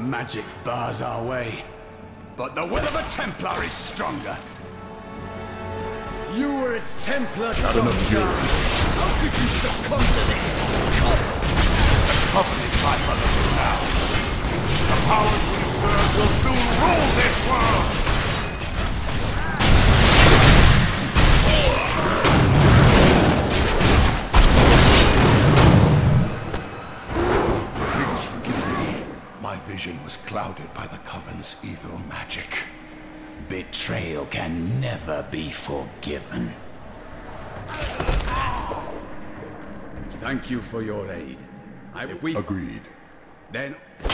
Magic bars our way, but the will of a Templar is stronger. You were a Templar, Not enough fury. How could you succumb to this? Covenant my brother now. The powers we serve will soon rule this world! Please forgive me. My vision was clouded by the Coven's evil magic. Betrayal can never be forgiven. Thank you for your aid. If we... Agreed. Then